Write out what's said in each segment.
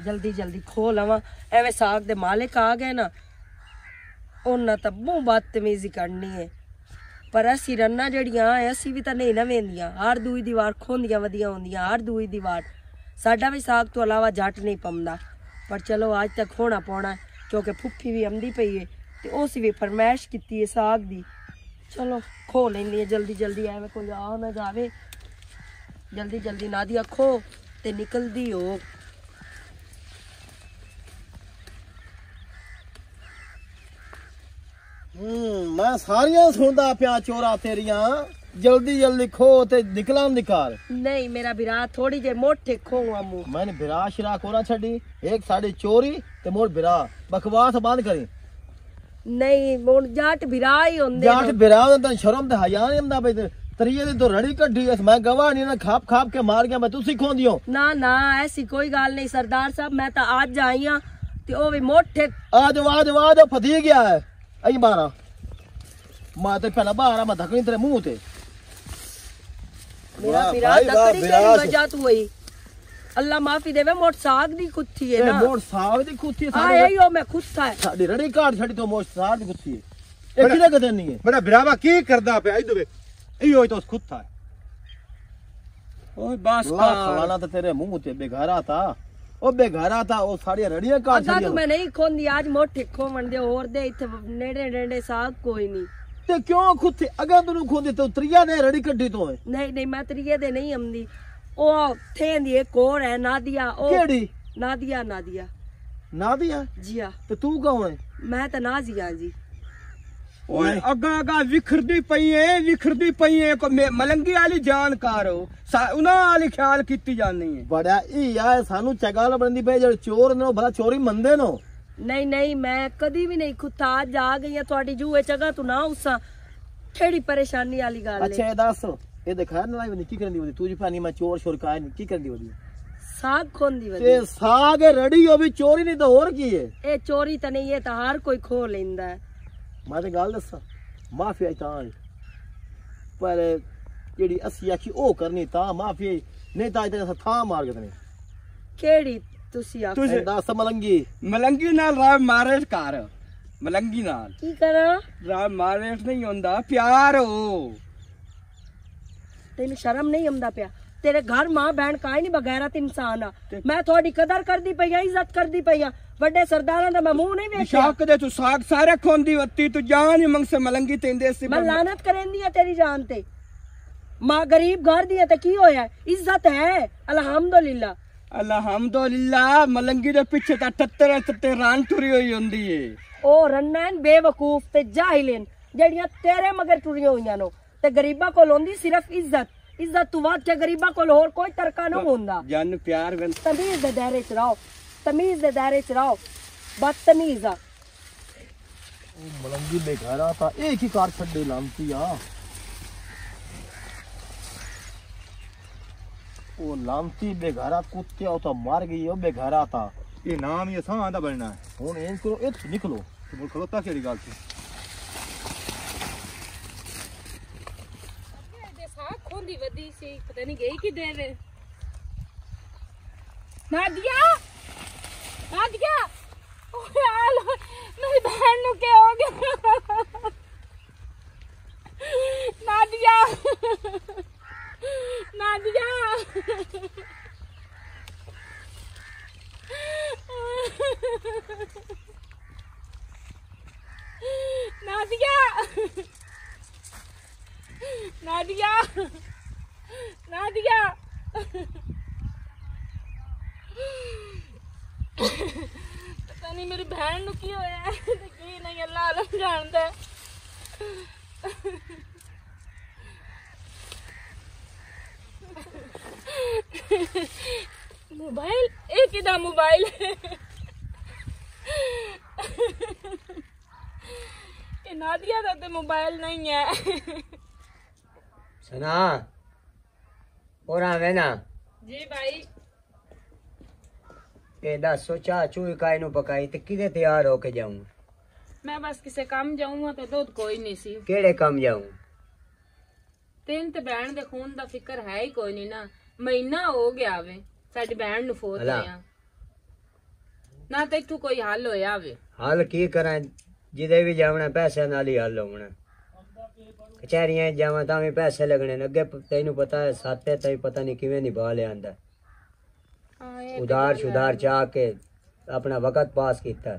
जल्दी जल्दी खो लवा। एवं साग दे मालिक आ गए ना, उन्हें तो बहुत बदतमीजी करनी है। पर असी रन्ना जड़ियां असी भी तो नहीं ना वेंदियां, हर दूई दीवार खोंदियां वधिया होंदियां, हर दूई दीवार। साडा भी साग तो अलावा जट नहीं पमदा, पर चलो आज तक होना पौना क्योंकि फुफी भी आंदी पई है ते उस भी फरमाइश की है साग दी। चलो खो लेंदी है जल्दी जल्दी, एवं कोई आ ना जावे। जल्दी जल्दी नादिया खो ते निकलदी हो। मैं सारियां सुनदा पिया चोरा तेरियां, जल्दी जल्दी खो ते निकला निकाल। नहीं मेरा बिरा थोड़ी जे मोटे खो आमू। मैंने बिरा शिरा कोना छड़ी, एक साड़ी चोरी ते मोर बिरा, बकवास बंद करी। नहीं मोर जाट बिरा ही होंदे। जाट बिरा दा शर्म ते हया नहीं आंदा बई तरिये दी तो रड़ी कड्डी है, मैं गवाह नहीं ना, खाप खाप के मार गया मैं, तुसी खोंदियो। ना ना ऐसी कोई गल नहीं सरदार साहब, मैं तो आज आई हां ते ओ भी मोटे आज फती गया है। आई मारा मैं तो पहला बाहर मैं धकनी तेरे मुंह ते। मेरा बिरा धकनी तेरी वजह तू हुई। अल्लाह माफी देवे, मोट साग दी कुत्थी है ना। मोट साग दी कुत्थी है। आयो मैं खुत्ता है साडी रड़ी काट छड़ी तो मोट साग दी कुत्थी है। एक किने कदे नहीं है। बड़ा बिरावा की करदा पे आई दे इयो तो खुत्ता है। ओए बस का खाना तो तेरे मुंह ते बेघारा था, ओ बेघारा था, ओ साड़ी रड़ियां काट छड़ी। तू मैं नहीं खोंदी आज मोटे खोवन दे और दे इथे नेड़े नेड़े साग कोई नहीं ते क्यों खुत्ती अगर तू खोंदी तो त्रिया ने रड़ी कड्डी तो है। नहीं नहीं मैं त्रिये दे नहीं आंदी। ओ थेंदी एक और है नादिया। ओ केड़ी नादिया? नादिया नादिया जी हां। तो तू कौन है? मैं तो नाजिया जी। ओए अगा अगा विखरदी पई है को मलंगी वाली जानकार हो, उना वाली ख्याल कीती जानी है। बड़ा ई यार सानू चगाल बनदी पे जे चोर ने भला चोरी मंदे नो। नहीं नहीं मैं कदी भी नहीं खुद आज आ गई है थोड़ी जूए जगह तू ना उसा केड़ी परेशानी वाली गल है। अच्छा ये दस ये दिखा ना लाई की करनी होदी तू जी पानी में चोर शोर का नहीं की करनी होदी? साग खोंदी वदी। ते साग रड़ी हो भी चोरी नहीं तो और की है? ए चोरी तो नहीं है तो हर कोई खो लेंदा है। मैं तो गल दसा माफी आई तां पर जेड़ी असि आखी ओ करनी ता माफी नहीं ता इते था मार गदने। केड़ी तुसी आख दस? मलंगी नाल राव मारेट कर, मलंगी नाल की करा? राव मारेट नहीं होंदा, प्यार हो। तेन शर्म नहीं आंदा पिया? तेरे घर मां बहन काई नहीं बगैरत इंसान आ। मैं थोड़ी कदर करदी पई, इज्जत करदी पई, बड़े सरदारां दा मैं मुंह नहीं वेखया। शौक दे तू साग सारे खोंदी वत्ती तू जान ही मंग से मलंगी तेंदे सी। मैं लानत करेंदी है तेरी जान ते। मां गरीब घर दी है ते की होया? इज्जत है अल्हम्दुलिल्लाह। अल्हम्दुलिल्लाह मलंगी दे पीछे ता टत्ते रान टुरी होई होंदी है। ओ रन्नन बेवकूफ ते जाहिलन जड़ियां तेरे मगर टुरियां होईयां नो ते गरीबा कोल होंदी सिर्फ इज्जत। इज्जत तू वाद के गरीबा कोल होर कोई तरका ना होंदा। जन प्यार वन तमीज दे दायरे च रहो, तमीज दे दायरे च रहो, बदतमीज आ। मलंगी बेघरा था एक ही कार छड्डे लांती आ। ओ लांती बेघरा कुत्ते ओ तो मर गई ओ बेघरा था। ये नाम ये सा आंदा बनना है। हुन एन करो एक निकलो तो बोल खलोता केड़ी गल थी? दे साग खोंदी वदी सी पता नहीं गई कि देवे। नादिया नादिया ओ यार मेरी बहन नु क्या हो गया? नादिया नादिया नादिया नादिया नादिया पता नहीं मेरी बहन नु की होया है ते की नहीं अल्लाह आलम जानदा है। मोबाइल एक इदा मोबाइल ये नादिया दा ते मोबाइल नहीं है। सना और आवे ना जी भाई ए दसो चाह चूई काय नु पकाई ते किदे तैयार होके जाऊं? मैं बस किसे काम जाऊंगा तो दूध कोई नहीं सी। केड़े काम जाऊं? तेन ते बहन दे खून दा फिक्र है ही कोई नहीं ना। महीना हो गया वे साडी बहन नु फोत होया। ना ते तू कोई हल होया वे हल की करा जिदे भी जावना पैसे नाल ही हल होना कचहरियां जावा तां भी पैसे लगने ने अगे तेनू पता है साथे तई पता नहीं किवें निभा लिया आंदा उधार शुधार चाह के अपना वक्त पास किया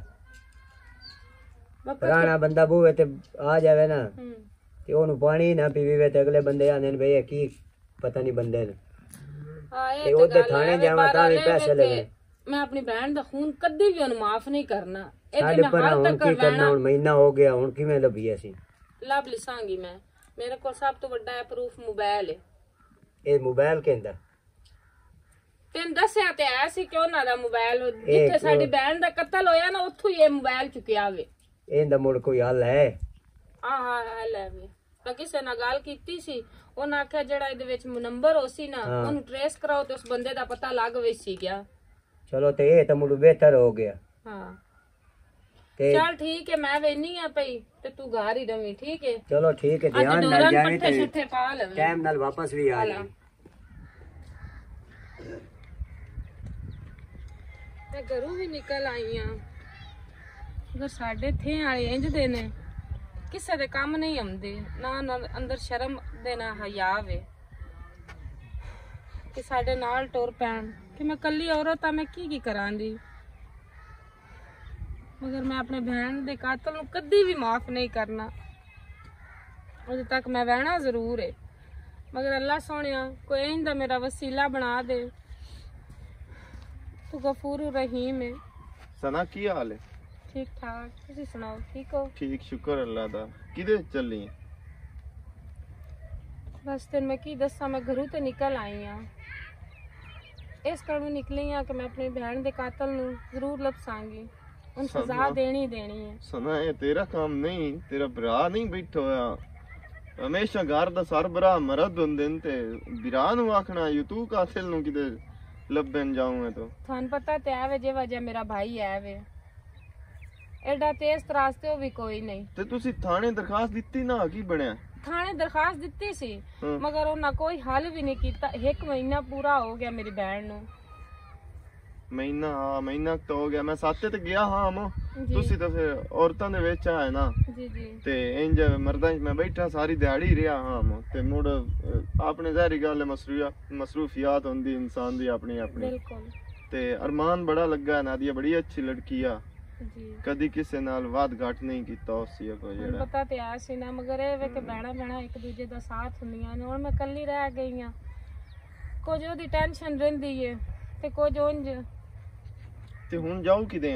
पुराना बंदा बूहे ते आ जावे ना ते ओनू पानी ना पीवे ते अगले बंदे आंदे ने भई की पता नहीं बंदे ने ते ओदे थाने जावा तां भी पैसे लगने मैं अपनी बहन दा खून कदी भी ओनू माफ नहीं करना साडे पर हुण की करना हुण महीना हो गया हुण किवें लभी असी लभ लिसांगी मैं मेरे को सब तो बड़ा प्रूफ मोबाइल है ए मोबाइल कहंदा तेन दस्या ते ऐसी क्यों ना दा मोबाइल जिथे साडी बहन दा कत्ल होया ना उत्थों ही ये मोबाइल चुकिया वे ਇਹਦਾ ਮੁੜ ਕੋਈ ਹੱਲ ਹੈ ਹਾਂ ਹੱਲ ਹੈ ਵੇ ਤਾਂ ਕਿਸੇ ਨਾਲ ਗੱਲ ਕੀਤੀ ਸੀ ਉਹਨਾਂ ਆਖਿਆ ਜਿਹੜਾ ਇਹਦੇ ਵਿੱਚ ਨੰਬਰ ਹੋ ਸੀ ਨਾ ਉਹਨੂੰ ਟ੍ਰੇਸ ਕਰਾਓ ਤੇ ਉਸ ਬੰਦੇ ਦਾ ਪਤਾ ਲੱਗ ਵੇ ਸੀ ਗਿਆ ਚਲੋ ਤੇ ਇਹ ਤਾਂ ਮੁੜ ਬਿਹਤਰ ਹੋ ਗਿਆ ਹਾਂ ਤੇ ਚਲ ਠੀਕ ਹੈ ਮੈਂ ਵੇਨੀ ਆ ਪਈ ਤੇ ਤੂੰ ਘਰ ਹੀ ਰਵੀਂ ਠੀਕ ਹੈ ਚਲੋ ਠੀਕ ਹੈ ਧਿਆਨ ਨਾਲ ਜਾਵੀਂ ਪੱਠੇ ਛੁੱਠੇ ਪਾ ਲਵੇਂ ਟਾਈਮ ਨਾਲ ਵਾਪਸ ਵੀ ਆ ਜਾ ਮੈਂ ਘਰੋਂ ਵੀ ਨਿਕਲ ਆਈ ਆ अगर साढ़े थे वाले इंज दे ने किसे दे काम नहीं आंदे ना अंदर शर्म दे ना हया वे कि साढ़े नाल टुर पैन कि मैं कल्ली औरत मैं की करांदी मगर मैं अपने बहन दे कातल नूं कदी भी माफ नहीं करना अजे तक मैं रहना जरूर है मगर अल्लाह सोनिया कोई इंज दा मेरा वसीला बना दे तू गफूर रहीम है सना की हाल है ठीक ठाक तुसी सुनाओ ठीक हो ठीक शुक्र अल्लाह दा किदे चली बस तेन मैं की दसा मैं घरों ते निकल आई हां इस कारण निकली हां कि मैं अपनी बहन दे कातल नूं जरूर लपसांगी उन सजा देनी है सना ये तेरा काम नहीं तेरा भरा नहीं बैठा होया हमेशा घर दा सरबराह मर्द हुंदे ने ते बिरा नूं आखना यू तू कातिल नूं किदे लभन जाऊं मैं तो थान पता ते आवे जे वजह मेरा भाई है वे एडा तेज तरास्ते हो भी कोई नहीं ते तुसी थाने दरखास्त दित्ती ना की बनया थाने दरखास्त दित्ती सी मगर उन्हां कोई हल भी नहीं कीता एक महीना पूरा हो गया मेरी बहन नूं महीना तो हो गया मैं साथे ते गया हां मो तुसी तो फिर औरतां दे विच आए ना जी जी ते इंज मर्दां च मैं बैठा सारी दिहाड़ी रिया हां मो ते मुड़ अपने ज़ाहिरी गल मसरूफियात होंदी इंसान दी अपनी अपनी बिल्कुल ते अरमान बड़ा लगा नादिया बड़ी अच्छी लड़की आ जी कदी किसे नाल वाद घाट नहीं कीता उसी को जेड़ा पता ते आ सी ना मगर ए वे के बहना एक दूजे दा साथ हुंदियां ने हुण मैं कल्ली रह गई हां कुछ ओदी टेंशन रहिंदी है ते कुछ उंज ते हुण जाऊ किदे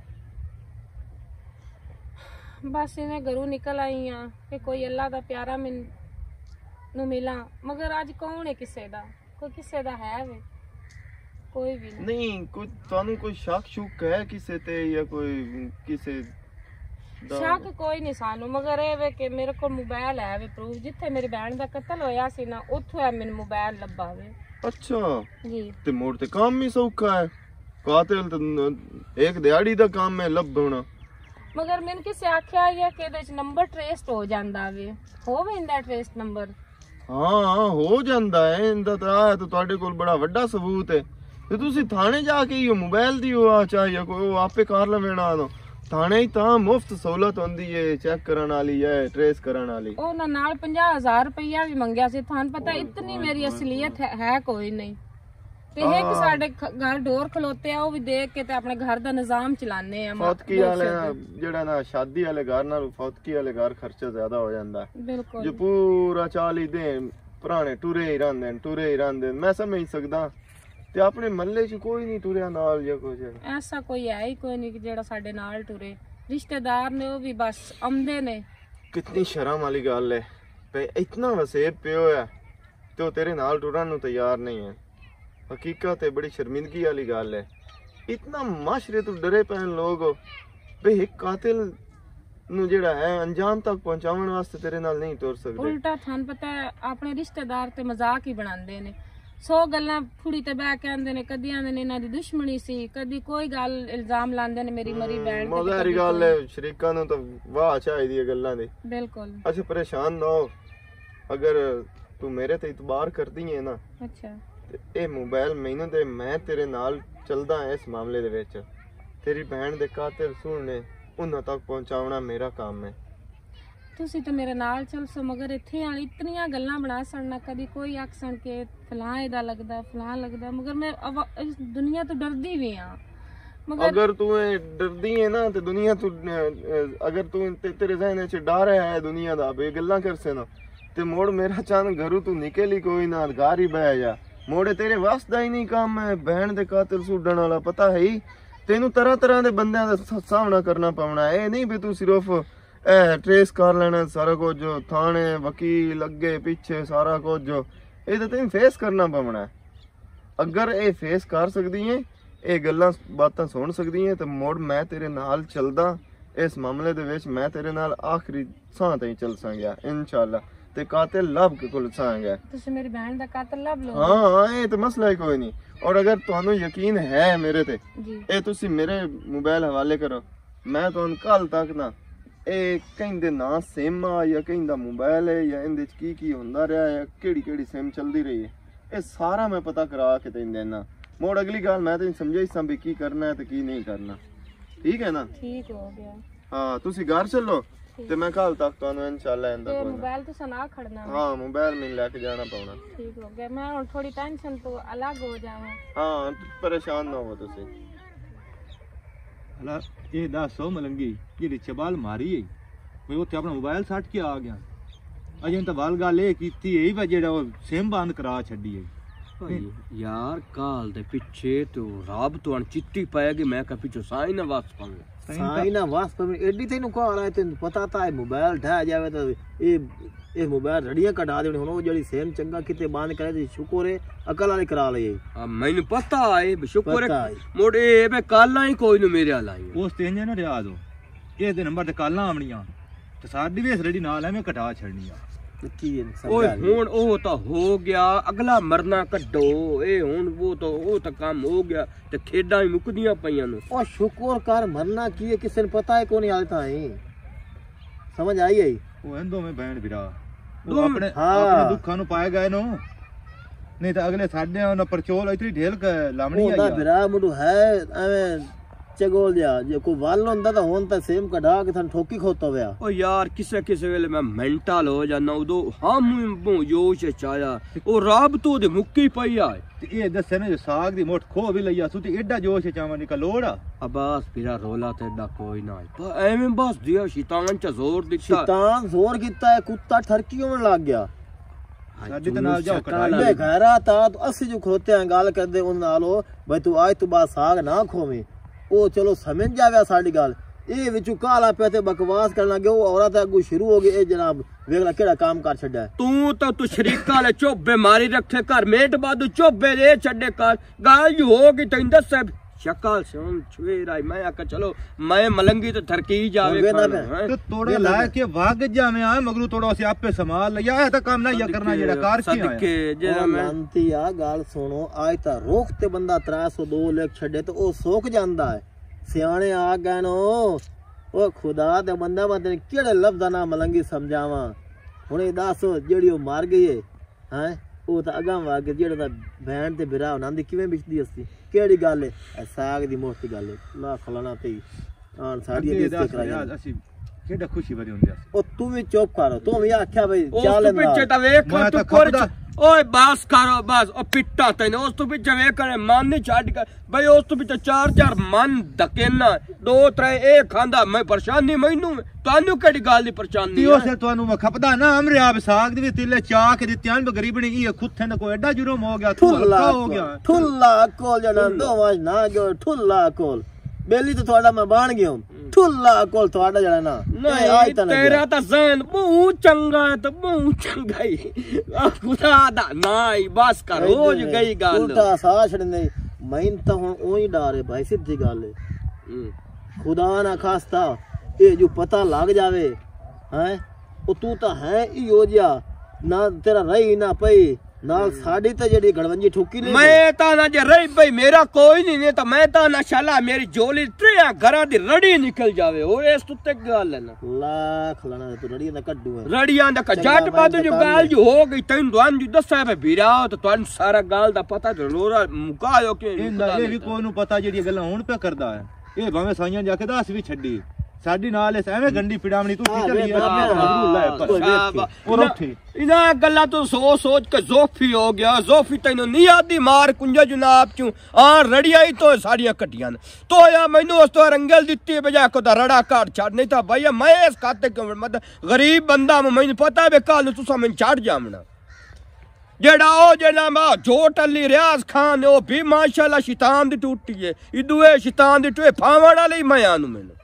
बस इवें घरों निकल आई हां कि कोई अल्लाह दा प्यारा मैनू मिला मगर अज कौन है किसे दा कोई किसे दा है वे कोई भी नहीं कोई तानू कोई शक शुक है किसे ते या कोई किसे शक कोई नहीं सानू मगर ए वे कि मेरे को मोबाइल है वे प्रूफ जिथे मेरी बहन दा कत्ल होया सी ना उथों है मेनू मोबाइल लब्बा वे अच्छा जी ते मोड़ ते काम ही सौखा है कातिल तो एक दिहाड़ी दा काम है लभना मगर मैंने किसे आख्या है कि इहदे च नंबर ट्रेस हो जांदा वे हो वेंदा ट्रेस नंबर हाँ हो जांदा है इंदा ता है तो तुहाडे कोल बड़ा वड्डा सबूत है ते तुसी थाने जाके यो मोबाइल दी ओ चाहिए कोई आपे कर लवेना नो थाने ही ता मुफ्त सहूलत होंदी है चेक करन वाली है ट्रेस करन वाली ओना नाल 50,000 रुपया भी मंगया सी थान पता इतनी मेरी असलियत है कोई नहीं ते एक साडे घर डोर खलोते आ ओ भी देख के ते अपने घर दा निजाम चलाने आ फौतकी वाले जेड़ा ना शादी वाले घर नाल फौतकी वाले घर खर्चा ज्यादा हो जांदा बिल्कुल जो पूरा 40 दिन पुराने टुरे ही रहंदे मैं समझ सकदा ते अपने महल्ले च कोई नहीं टुरिया नाल या कुछ ऐसा कोई है ही कोई नहीं कि जेड़ा साडे नाल टुरे रिश्तेदार ने वो भी बस आंदे ने कितनी शर्म वाली गल है पे इतना वसेब पियो है तो तेरे नाल टुरन नु तैयार नहीं है हकीकत है बड़ी शर्मिंदगी वाली गल है इतना माशरे तो डरे पैन लोग बे एक कातिल नु जेड़ा है अंजाम तक पहुंचावन वास्ते तेरे नाल नहीं टुर सकदे उल्टा थान पता है अपने रिश्तेदार ते मजाक ही बनांदे ने 100 गल्लां फुड़ी ते बह के आंदे ने कदी आंदे ने इन्हां दी दुश्मनी सी कदी कोई गल इल्जाम लांदे ने मेरी मरी बहन ते मज़ारी गल है शरीकां नु तो वाह चाहिदी है गल्लां दी बिल्कुल अच्छा परेशान ना हो अगर तू मेरे ते इतबार करदी है ना अच्छा ए मोबाइल मैनू दे मैं तेरे नाल चलदा है इस मामले दे विच तेरी बहन दे कातिल सुनने उन्हां तक पहुंचाना मेरा काम है। ਤੁਸੀਂ ਤੇ ਮੇਰੇ ਨਾਲ ਚੱਲ ਸੋ, ਮਗਰ ਇੱਥੇ ਆਣ ਇਤਨੀਆਂ ਗੱਲਾਂ ਬਣਾ ਸੜਨਾ, ਕਦੀ ਕੋਈ ਆਖਣ ਕੇ ਫਲਾਂ ਇਹਦਾ ਲੱਗਦਾ ਫਲਾਂ ਲੱਗਦਾ, ਮਗਰ ਮੈਂ ਇਸ ਦੁਨੀਆ ਤੋਂ ਡਰਦੀ ਵੀ ਆ। मगर अगर तू डरदी है ना तो दुनिया तू अगर तू तेरे जहन च डर है दुनिया दा बे गल्ला कर से ना ते मोड़ मेरा चांद घरू तू निकली कोई ना घर ही बह जा। मोड़े तेरे वास्ता ही नहीं काम है, बहन दे कातिल सुडण वाला पता है ही तेनू तरह तरह दे बंदियां दा सामना करना पवना है। नहीं भी तू सिर्फ ट्रेस कर लेना सारा कुछ, थाने वकील अगे पीछे सारा कुछ ये तो तेन फेस करना पवना है। अगर ये फेस कर सकदी है, ਇਹ ਗੱਲਾਂ ਬਾਤਾਂ ਸੁਣ ਸਕਦੀ ਹੈ ਤੇ ਮੋੜ ਮੈਂ ਤੇਰੇ ਨਾਲ ਚੱਲਦਾ ਇਸ ਮਾਮਲੇ ਦੇ ਵਿੱਚ। ਮੈਂ ਤੇਰੇ ਨਾਲ ਆਖਰੀ ਸਾਹ ਤਾਈਂ ਚੱਲ ਸਾਂਗਾ ਇਨਸ਼ਾਅੱਲਾ ਤੇ ਕਾਤਿਲ ਲੱਭ ਕੇ ਕੋਲ ਸਾਂਗਾ। ਤੁਸੀਂ ਮੇਰੀ ਭੈਣ ਦਾ ਕਾਤਿਲ ਲੱਭ ਲਓ। ਹਾਂ ਇਹ ਤਾਂ ਮਸਲਾ ਹੀ ਕੋਈ ਨਹੀਂ। ਔਰ ਅਗਰ ਤੁਹਾਨੂੰ ਯਕੀਨ ਹੈ ਮੇਰੇ ਤੇ ਜੀ ਇਹ ਤੁਸੀਂ ਮੇਰੇ ਮੋਬਾਈਲ ਹਵਾਲੇ ਕਰੋ, ਮੈਂ ਤੁਹਾਨੂੰ ਕੱਲ ਤੱਕ ਨਾ ਇਹ ਕਹਿੰਦੇ ਨਾ ਸਿਮ ਆ ਜਾਂ ਕਹਿੰਦਾ ਮੋਬਾਈਲ ਹੈ ਜਾਂ ਇਹਦੇ ਚ ਕੀ ਹੁੰਦਾ ਰਿਹਾ ਹੈ, ਕਿਹੜੀ ਸਿਮ ਚੱਲਦੀ ਰਹੀ ਹੈ, ਇਹ ਸਾਰਾ ਮੈਂ ਪਤਾ ਕਰਾ ਕੇ ਤੈਨੂੰ ਦੇਣਾ। मोड़ अगली गाल मैं तेन समझाई सा भी की करना है तो की नहीं करना, ठीक है ना? ठीक हो गया। हाँ तुसी घर चलो ते मैं कल तक तुहानू इंशाल्लाह इंदा कोई मोबाइल तो सना खड़ना। हाँ मोबाइल में लेके जाना पौना। ठीक हो गया, मैं हुन थोड़ी टेंशन तो अलग हो जावां। हाँ परेशान ना हो तुसी। हला ये दसो मलंगी जेडी चबाल मारी है मैं उत्थे अपना मोबाइल सट के आ गया, अजे तो वाल गल ये कीती है वा जेड़ा सिम बंद करा छड्डी है। यार काल दे पिछे तो राब तो चिट्ठी पाएगी, मैं का पिछो साई ना वास पावे साई ना वास पावे एडी तेनु कह रहा है तेनु पता था मोबाइल ढा जावे तो ये मोबाइल रड़ियां कटा देनी हुन, जेडी सेम चंगा किते बंद करे दी शुक्र है अकल वाली करा ले। हां मैनू पता है शुक्र है मोड़े मैं काला ही कोई नु मेरे वाला ही उस तेन ना रिया दो इस दे नंबर ते काला आवणियां ते साडी भी रड़ी नाल है मैं कटा छड़नी आ। ओए हुन ओ तो हो गया, अगला मरना कड्डो ए हुन वो तो काम हो गया ते खेडां ही मुकदियां पईयां नु। ओ शुक्र कर मरना की है किसे ने पता है कोनी हालता है, समझ आई है ओ एंदो में बहन बिरा वो अपने दुखां नु पाए गए नो, नहीं तो अगले साडे ना परचोल इतनी ढेल लामणी आई आ बिरा मुडू है एवें चगोल जा जे को वाल हुंदा तो हुन ता सेम कढा के थन ठोकी खोतो वया। ओ यार किसे वेले मैं मेंटल हो जाना उदो हम जोश चाया ओ राब तो दे मुक्की पई आ ते ए दसे ने साग दी मोट खो भी लइया सुती एडा जोश चावा निकल लोड़ा अब्बास फिरा रोला ते एडा कोई ना पर एवें बस दिया शैतान च जोर दिता, शैतान जोर कीता है कुत्ता ठरकी होने लग गया। साडी ते नाल जाओ कटाई घरा ता तो असि जो खोते हैं गाल कर दे उन नालो भाई तू आज तो बाद साग ना खोवे ओ चलो समझ जावे साडी गल ए विचू काला पे ते बकवास करना गयो औरत अगू शुरू हो गई ए जनाब वेखला केड़ा काम कर छड्या तू शरीका ले चोबे मारी रखे घर मेट बादू चोबे ले छड्डे कर गाल जो हो गई तैन दस शक्ल से छुएरा मैं आका चलो मैं मलंगी तो थरकी जावे तो तोड़ा ला के भाग जावे आ मगरू तोड़ा से आपे संभाल लिया है तो काम ना या करना जेड़ा कार की सदके जेड़ा मैं शांति आ गाल सुनो आज ता रोकते बंदा 302 लेख छड्डे तो ओ सोक जांदा है सियाणे आ गए नो ओ खुदा दे बंदा बंदे केड़े लफ्ज़ ना मलंगी समझावा हुणे दस जेड़ी ओ मार गई है हैं ओ ता अगा वागे जेड़ा दा बहन ते बिरा नांदी किवें बिचदी असती केड़ी गल है साग दी मोटी गल है ला खलाना ते आन साडी इज्जत कराया असि केड़ा खुशी भरी हुंदी ओ तू भी चुप कर तू भी आख्या भाई चल ना पीछे ता वेख तू कर ओए बस करो बस ओ पिट्टा तने उस तो पीछे वेख करे मन नहीं छाड़ कर भाई उस तो पीछे 4 मन धकेना 2-3 ए खांदा मैं परेशानी मैनू तानू केड़ी गल दी परेशानी ओ से तानू मैं खपदा ना हमरे आप साग दी तिले चा के दित्यां गरीबनी ई खुथे न कोई एडा जुर्म हो गया ठुल्ला हो गया ठुल्ला कोल जना दो वाज ना गयो ठुल्ला कोल बेली तो थोड़ा मैं बाण गयो ठुल्ला कोल थोड़ा जड़ा ना नहीं आज ता तेरा ता ज़हन बहुत चंगा है तो बहुत चंगा ही खुदा दा नाई बस कर हो गई गल उल्टा सा छड़ने मैं तो हुन ओही डर है भाई सीधी गल है खुदा ना खास्ता ए जो पता लग जावे हैं ओ तू ता है ई हो जा ना तेरा रही ना पई नाल साडी ते जेडी गड़वंजी ठुकी ले मैं ता ना जे रही भाई मेरा कोई नहीं तो मैं ता ना शाला मेरी जोली त्रिया घरा दी रड़ी निकल जावे और इस तुते गल है ना लाख लाना तू रड़ी दा कड्डू है रड़ियां दा जट बाद जो गाल जो हो गई तैन दुआन जो दसा है बिरा तो तुन सारा गाल दा पता रोरा मुकायो के ये भी कोई नु पता जेडी गल्ला हुन पे करदा है ਇਹ ਭਾਵੇਂ ਸਾਈਆਂ ਜਾ ਕੇ ਦੱਸ ਵੀ ਛੱਡੀ ਸਾਡੀ ਨਾਲ ਇਸ ਐਵੇਂ ਗੰਡੀ ਪਿੜਾਵਣੀ ਤੂੰ ਠੀਕ ਨਹੀਂ ਇਹਨਾਂ ਗੱਲਾਂ ਤੋਂ ਸੋਚ ਕੇ ਜ਼ੋਫੀ ਹੋ ਗਿਆ ਜ਼ੋਫੀ ਤੈਨੂੰ ਨਹੀਂ ਆਦੀ ਮਾਰ ਕੁੰਜਾ ਜਨਾਬ ਚੋਂ ਆ ਰੜੀਆਂ ਹੀ ਤੋਂ ਸਾਰੀਆਂ ਕੱਟੀਆਂ ਤੋ ਯਾ ਮੈਨੂੰ ਉਸ ਤੋਂ ਰੰਗਲ ਦਿੱਤੀ ਬਜਾ ਕੋ ਦਾ ਰੜਾ ਕਾਟ ਛੱਡ ਨਹੀਂ ਤਾਂ ਭਈਆ ਮੈਂ ਇਸ ਖਾਤੇ ਕਿਉਂ ਮਤ ਗਰੀਬ ਬੰਦਾ ਮੈਨੂੰ ਪਤਾ ਵੇ ਕੱਲ ਨੂੰ ਤੁਸੀਂ ਮੈਨੂੰ ਛੱਡ ਜਾਵਣਾ ਜਿਹੜਾ ਮੈਂ ਜੋਟ ਅਲੀ ਰਿਆਜ਼ ਖਾਨ ਉਹ ਵੀ ਮਾਸ਼ਾਅੱਲਾ ਸ਼ੈਤਾਨ ਦੀ ਟੁੱਟੀ ਹੈ ਇਦੂਏ ਸ਼ੈਤਾਨ ਦੀ ਟੁਏ ਫਾਵਣ ਵਾਲੀ ਮੈਂ ਆਨੂੰ ਮੈਨੂੰ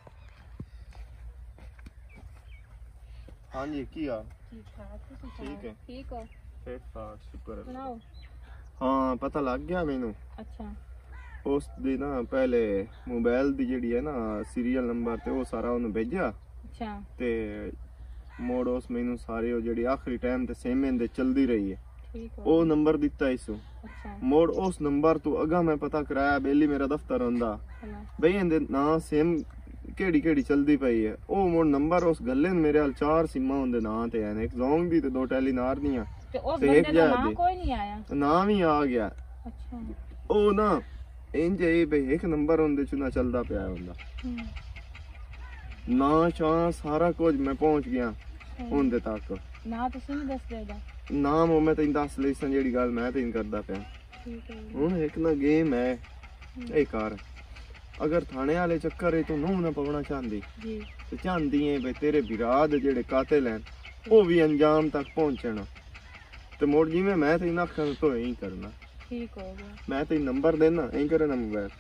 हाँ जी क्या ठीक ठाक ठीक है ठीक हो ठीक ठाक शुक्र है सुनाओ हाँ पता लग गया मैनू अच्छा उस दी ना पहले मोबाइल दी जेड़ी है ना सीरियल नंबर ते वो सारा उन्हें भेजा अच्छा ते मोड़ उस मैनू सारी वो जेड़ी आखिरी टाइम ते सेमें दे चलदी रही है ठीक हो वो नंबर दिता इसो अच्छा मोड़ उस नंबर तो अगा मैं पता कराया बेली मेरा दफ्तर होंदा बई इंदे ना सेम केड़ी केड़ी चलदी पई है ओ मोड़ नंबर उस गल्ले मेरे हाल 4 सिमा उनदे नां ते हैं एक जोंग दी ते 2 टेलीनार दियां ते उस बंदे दा नाम कोई नहीं आया नाम ही आ गया अच्छा ओ ना इंज ए बे एक नंबर उनदे च ना चलदा पिया हुंदा ना चा सारा कुछ मैं पहुंच गया उनदे तक ना तुसी नहीं दस देगा नाम ओ मैं तैन दस लेसन जेड़ी गल मैं तैन करदा पिया ठीक है हुन एक ना गेम है ए कार अगर थाने वाले चक्कर है तो नूं ना पवना चाहती जी तो चाहती है भाई तेरे बिराद जेड़े कातिल हैं वो भी अंजाम तक पहुंचना तो मोड़ जी में मैं तेन आखना तो यही करना ठीक हो गया मैं तेन नंबर देना यही करे ना मोबाइल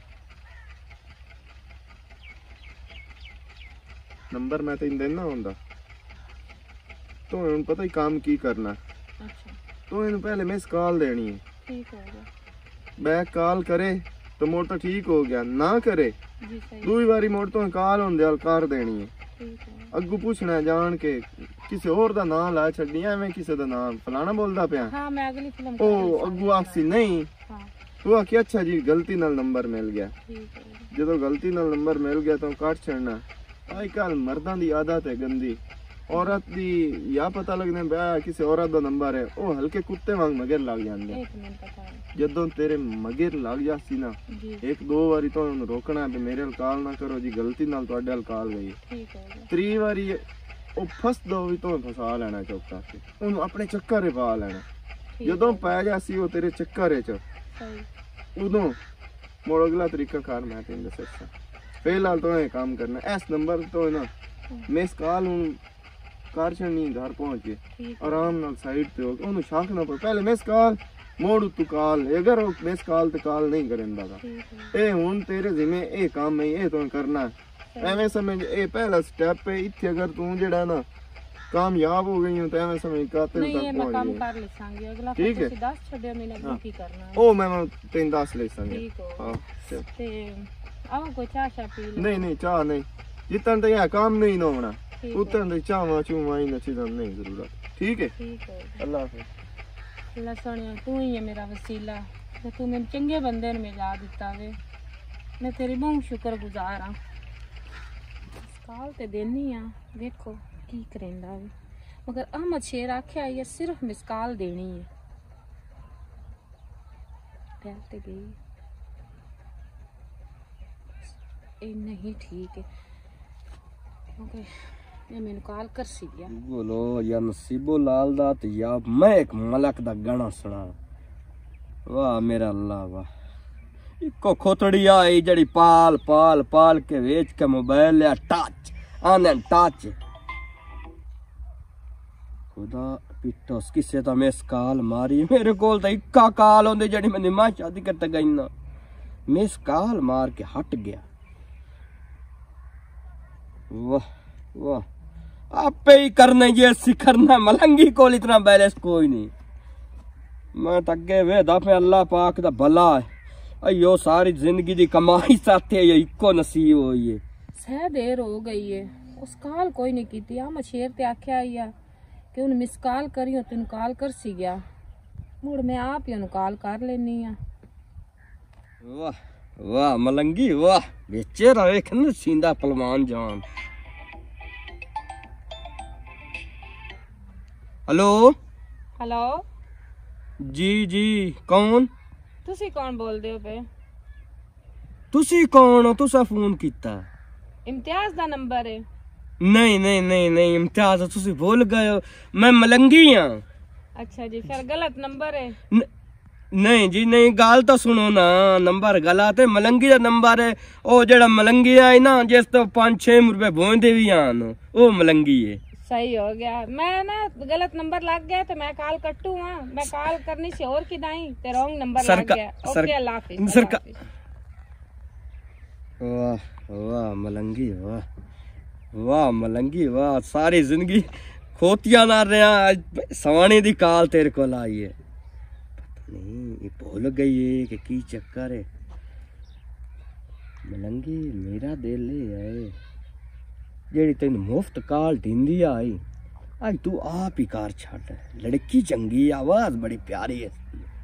नंबर मैं तेन देना होंदा तो हुन पता ही काम की करना अच्छा तो इन पहले मिस कॉल देनी है ठीक हो गया बैक कॉल करे तो मोड़ तो ठीक हो गया ना करे जी सही दूई बारी मोड़ तो कॉल होंदे हाल कर देनी है ठीक है अगू पूछना जान के किसी और दा नाम ला छड्डी एवें किसी दा नाम फलाना बोलदा पिया हाँ मैं अगली फिल्म ओ अगू आखसी नहीं हाँ तू आखी अच्छा जी गलती नाल नंबर मिल गया ठीक है जदों गलती नाल नंबर मिल गया तो काट छड़ना अजकल मर्दां दी आदत है गंदी औरत दी या पता लगने बया किसी औरत दा नंबर है ओ हल्के कुत्ते वांग मगर लग जांदे एक मिनट पता है जदों तेरे मगर लग जासी ना जी एक दो बारी तो उन्हें रोकना है मेरे हाल कॉल ना करो जी गलती नाल तुहाडे हाल कॉल गई ठीक हो गया त्री बारी ओ फस दो भी तो फसा लेना चौका से उन्हें अपने चक्कर पा लेना जदों पै जासी वो तेरे चक्कर च सही उदों मोड़ अगला तरीका कार मैं तेन दस्सा फिलहाल तो ये काम करना इस नंबर तो ना मिस कॉल हूं कार छड़नी घर पहुंच के आराम नाल साइड ते हो ओनु शाख ना पहले मिस कॉल मोड़ तू कॉल अगर वो मिस कॉल ते कॉल नहीं करेंदा ए हुन तेरे जिम्मे ए काम है ए तो करना एवें समझ ए पहला स्टेप है इथे अगर तू जेड़ा ना कामयाब हो गई हो तो एवें समझ कातिल नहीं तक ये मैं पहुंच काम गई कर लेसांगी अगला ठीक है। तुसी 10 छड्या मैंने अगली की करना है ओ मैं तेन 10 ले संगे ठीक हो हां चल ते आओ कोई चाह शा पी लो नहीं नहीं चाह नहीं जितन तक यह काम नहीं ना होना ठीक उतन तक चाहवा चूमा ही नची नहीं जरूरत ठीक है ठीक हो अल्लाह हाफिज अल्लाह सोनिया तू ही है मेरा वसीला ते तू मैंने चंगे बंदे ने मिला दिता वे मैं तेरी बहुत शुक्रगुजार हां काल ते देनी आ देखो की करेंदा वे मगर अहमद शेर आख्या ये सिर्फ मिसकाल देनी है फैलते गई ये नहीं ठीक है क्योंकि ये मैंने कॉल कर सी गया बोलो या नसीबो लाल दा ते या मैं एक मलक दा गाना सुना वाह मेरा अल्लाह वाह इको खोतड़ी आई जड़ी पाल पाल पाल के वेच के मोबाइल लिया टच आने टच खुदा पिटोस किसे तो मिस कॉल मारी मेरे कोल तो इक्का कॉल होंदे जड़ी मैंने मां शादी करते गई ना मिस कॉल मार के हट गया वाह वाह आपे ही करने ये सिखरना मलंगी कोल इतना बैलेंस कोई नहीं मैं तगे वेदा पे अल्लाह पाक दा भला है अयो सारी जिंदगी दी कमाई साथे ये इको नसीब होई है सह देर हो गई है उस कॉल कोई नहीं कीती आ मछेर ते आख्या आया कि उन मिस कॉल करियो तेन कॉल कर सी गया मुड़ मैं आप ही उन कॉल कर लेनी आ वाह वाह मलंगी वाह बेचेरा वेख न सींदा पलवान जान हेलो हेलो जी जी कौन तुसी कौन बोल दे हो पे तुसी कौन हो? तुसा फोन कीता? इम्तियाज दा नंबर है। नहीं नहीं नहीं नहीं इम्तियाज तुसी भूल गए हो, मैं मलंगी हाँ। अच्छा जी, फिर गलत नंबर है। नहीं जी नहीं, गाल तो सुनो ना, नंबर गलत है, मलंगी दा नंबर है। ओ जेड़ा मलंगी आई ना जिस तो 5-6 रुपए भोंदे भी आन, ओ मलंगी है। सही हो गया, मैं ना गलत नंबर लग गया तो मैं कॉल कट्टू हाँ, मैं कॉल करनी से और की दाई ते रॉन्ग नंबर लग गया। ओके अल्लाह हाफिज। वाह वाह मलंगी, वाह वाह मलंगी, वाह सारी जिंदगी खोतिया ना रहा, आज सवाने दी काल तेरे को आई है। पता नहीं ये भूल गई है कि की चक्कर है। मलंगी मेरा दिल है जेड़ी तेन मुफ्त काल ढींदी आई, आज तू आप ही कार छड़। लड़की चंगी, आवाज बड़ी प्यारी है।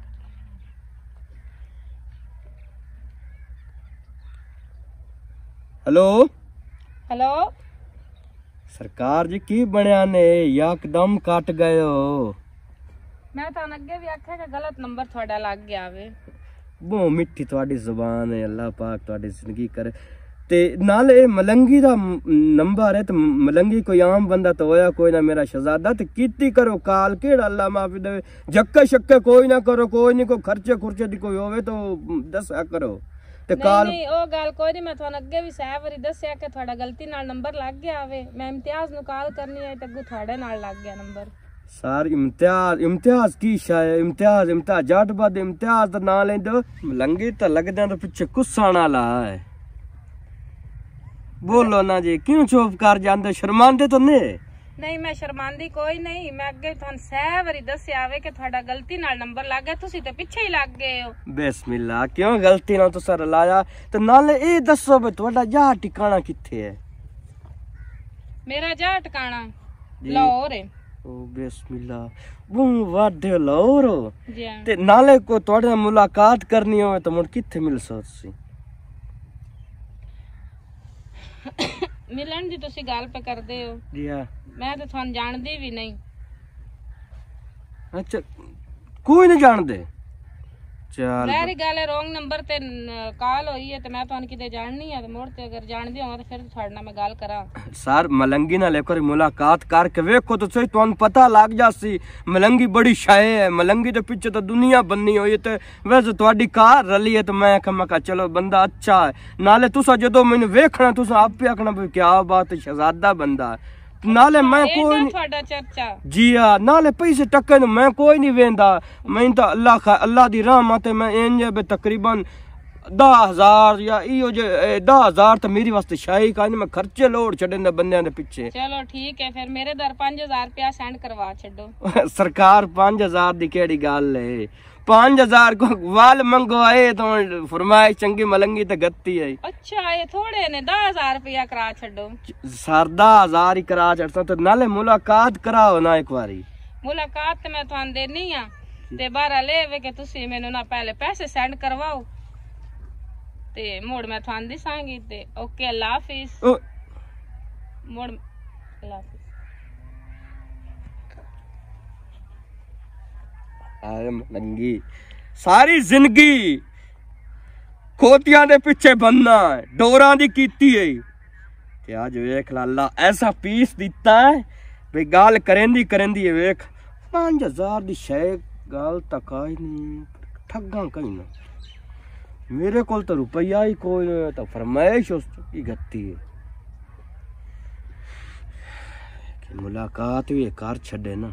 हेलो हेलो सरकार जी, की बनया ने यकदम कट गए हो? मैं तो अगे भी आख्या कि गलत नंबर थोड़ा लग गया वे। बहुत मिठी थोड़ी जुबान है, अल्लाह पाक थोड़ी जिंदगी करे। ते नाल ए मलंगी दा नंबर है, तो मलंगी कोई आम बंदा तो होया कोई ना, मेरा शहजादा। ते कीती करो काल, केड़ा अल्लाह माफी देवे। जक्के शक्के कोई ना करो, कोई नहीं, कोई खर्चे खुर्चे दी कोई होवे तो दस्या करो। ते काल नहीं ओ गल कोई नहीं, मैं थानू अगे भी सह वारी दस्या कि थोड़ा गलती नाल नंबर लग गया वे। मैं इम्तियाज नु कॉल करनी है ते थोड़े नाल लग गया नंबर। सार इम्तियाज इम्तियाज की शाय इम्तियाज इम्तियाज जट बद इम्तियाज दा नाम लेंदो। मलंगी तो लगदे तो पीछे गुस्सा ना ला है। बोलो ना जी, क्यों चुप कर जांदे? शर्मांदे तो नहीं मैं शर्मांदी कोई नहीं, मैं अगे थानू सह वारी दस्या वे कि थोड़ा गलती नाल नंबर लग गया, तुसी ते पीछे ही लग गए हो। बिस्मिल्लाह, क्यों गलती नाल तुसा रलाया? ते नाले ए दसो बे तुहाडा जा ठिकाना किथे है? मेरा जा ठिकाना लाहौर है। ओ बिस्मिल्लाह, वो वादे लाहौर हो जी। ते नाले को तुहाडे नाल मुलाकात करनी होवे तो मुड़ किथे मिल सो तुसी? मिलन दी तुसी गल पे करदे हो जी हां, मैं तो थानू जानदी भी नहीं। अच्छा कोई नहीं जानदे? चल मेरी गल है, रॉन्ग नंबर ते कॉल हुई है, तो मैं थानू किते जाननी है, तो मोड़ ते अगर जानदी होवां तो फिर थोड़े नाल मैं गल करा। सर मलंगी नाल एक बार मुलाकात करके वेखो तो सही, तुहानू पता लग जासी। मलंगी बड़ी शाये है, मलंगी दे पीछे तो दुनिया बननी हुई है। ते वैसे तुहाडी कार रली है तो मैं कहा चलो बंदा अच्छा है। नाले तुसा जदों मैनू वेखना तुसा आपे आखना भी क्या बात है, शहजादा बंदा है। नाले मैं कोई थोड़ा चर्चा जी हाँ, नाले पैसे टक्के नु मैं कोई नहीं वेंदा। मैं तो अल्लाह दी रहमत है, मैं इंज बे तकरीबन 10,000 या इो जे 10,000 तो मेरी वास्ते शाही का नहीं, मैं खर्चे लोड़ छड़े ने बंदे दे पीछे। चलो ठीक है, फिर मेरे दर 5,000 रुपया सेंड करवा छड़ो। सरकार 5,000 दी केड़ी गल है? 5,000 को वाल मंगवाए तो फरमाए चंगी मलंगी तो गत्ती है। अच्छा ये थोड़े ने 10,000 रुपया करा छड़ो। सर 10,000 ही करा छड़ता तो नाले मुलाकात कराओ ना एक बारी। मुलाकात तो मैं थान देनी आ ते बारा ले वे के तुसी मेनू ना पहले पैसे सेंड करवाओ ते मोड़ मैं थान दिसांगी ते ओके अल्लाह हाफिज। मोड़ अल्लाह हाफिज। आए मलंगी सारी जिंदगी खोतियां दे पीछे बनना है, डोरा दी कीती है ते आज वेख ला अल्लाह ऐसा पीस दिता है भाई गाल करेंदी है। वेख 5,000 दी शय गाल तक आई नहीं, ठगा कहीं ना। मेरे कोल तो रुपया ही कोई नहीं, तो फरमाइश उसकी गत्ती है कि मुलाकात भी कर छड़े ना,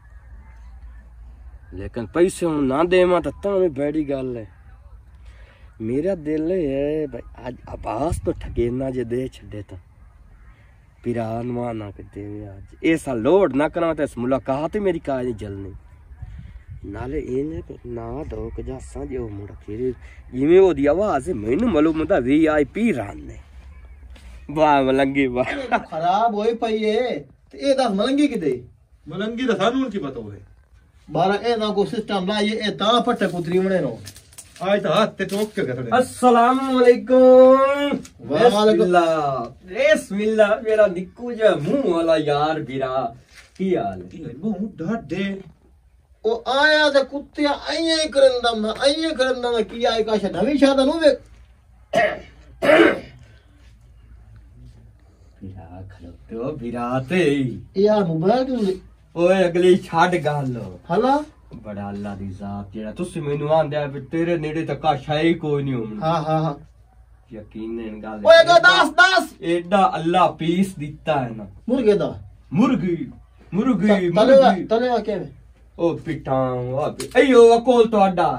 लेकिन पैसे हूं ना देवा तो भी बड़ी गल है। मेरा दिल है भाई आज आवास तो ठगेना जे दे छड़े तो पिरान ना के देवे। आज ऐसा लोड ना करा तो इस मुलाकात ही मेरी काज नहीं जलनी। नाले इने ना दो के जासा जो मुंडा फिर जिवें ओदी आवाज है मैनू मालूम होंदा वीआईपी रान ने। वाह मलंगी वाह, खराब होई पई है ते ए दस मलंगी किते? मलंगी दा सानू की पता होवे बारा ए ना को सिस्टम ला ये ता फटे पुत्री बने नो। आज तो हाथ ते टोक के थोड़े। अस्सलाम वालेकुम। बिस्मिल्लाह मेरा निक्कू जा मुंह वाला यार बिरा की हाल है? मुंह डाडे ओ आया ते कुत्ते आइए करंदा मैं की आए का नवी शादा नु वे बिरा खलोते बिराते यार मोबाइल क्यों ओए अगली छाड़ गल हला बड़ा अल्लाह दी जात जेड़ा तुसी मैनू आंदे तेरे नेड़े तक शाही कोई नहीं होना हाँ हाँ हाँ यकीन इन गल ओए दस दस एडा अल्लाह पीस दिता है ना मुर्गे दा मुर्गी मुर्गी तलेवा मुर्गी तलेवा के ओ पिटांग अयो अकोल तो अड्डा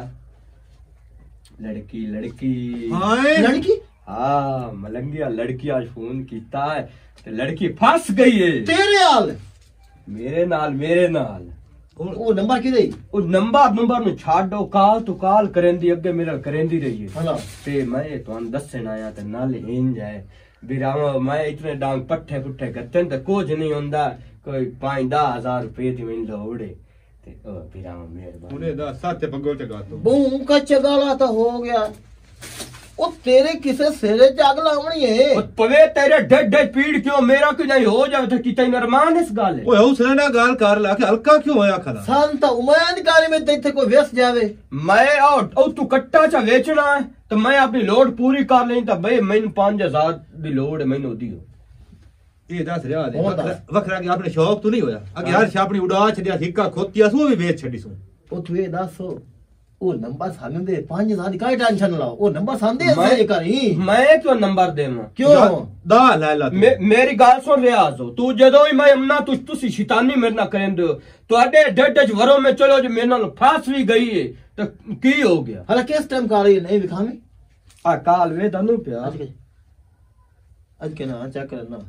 लड़की लड़की लड़की हाँ मलंगिया लड़की आज फोन कीता है ते लड़की फंस गई है तेरे हाल मेरे नाल वो नंबर किदे ओ नंबर नु छाड़ो काल तो काल करेंदी अगे मेरा करेंदी रही है हला ते मैं तुहानू दस्सण आया ते नाल इंज है बिरावा मैं इतने डांग पट्ठे पुट्ठे करते ते कुछ नहीं होंदा कोई 5-10 हज़ार रुपए दी मैनू लोड़ है ते ओ बिरावा मेहरबानी उन्हें दा साथे पगो ते गा तो बूम का चगाला तो हो गया ओ तेरे किसे सिरे जाग लावनी है पवे तेरे ढेड ढेड पीड़ क्यों मेरा क्यों नहीं हो जावे तो किते नरमान इस गाल है ओए हौसले ना गाल कर ला के हल्का क्यों होया खला संत उमैन गाली में तेथे कोई व्यस्त जावे मैं ओ तू कट्टा चा बेचना है तो मैं अपनी लोड पूरी कर लें तो भाई मैनू 5000 दी लोड है मैनू दियो ये दस रिया दे वखरा के अपने शौक तो नहीं होया अगे हर छापनी उड़ा छडिया हिक्का खोतिया सो भी बेच छडी सू ओ तू ये दस ओ नंबर साने दे 5000 दी काई टेंशन लाओ ओ नंबर साने दे ऐसे करी मैं क्यों नंबर देवा क्यों दा ले ला मेरी गाल सुन रियाज हो तू जदों ही मैं अमना तुसी शैतानी मेरे ना करेंदे हो तुहाडे ढेड च वरों में चलो जो मेरे नाल फंस भी गई है तो की हो गया हला किस टाइम का रही नहीं दिखावे आ काल वे दनु प्या आज के ना चेक करना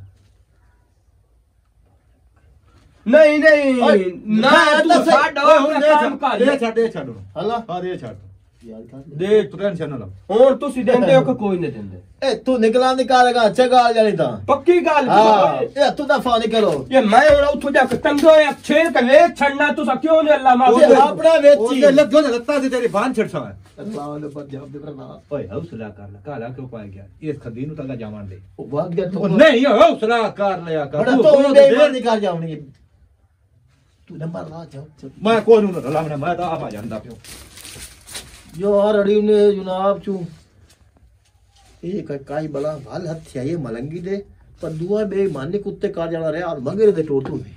नहीं ना तू छाड़ काम कर दे छाड़ो हला हां दे छाड़ यार का दे तू टेंशन ना लो और तुसी देंदे हो कि कोई नहीं देंदे ए तू निकला निकालेगा चगाल जानी ता पक्की गाल हां ए तू दफा निकलो ये मैं और उठो जाके तंगो या छेड़ के वे छड़ना तू क्यों नहीं अल्लाह माफ अपना वेची लग जो लत्ता से तेरी बांध छड़ सा अल्लाह ने पंजाब दे करना ओए हौसला कर ला काला क्यों पाए गया इस खदी नु तंगा जावन दे ओ भाग गया ओ नहीं हौसला कर लिया कर बड़ा तो बेईमान निकाल जावनी तू नंबर ला जाओ मैं कोई नु लावना मैं तो आप आ जांदा पियो यार अड़ी ने जनाब चू ये काई बला हाल हथिया ये मलंगी दे पर दुआ बेईमानी कुत्ते कार जाना रे और मगर दे टोटू में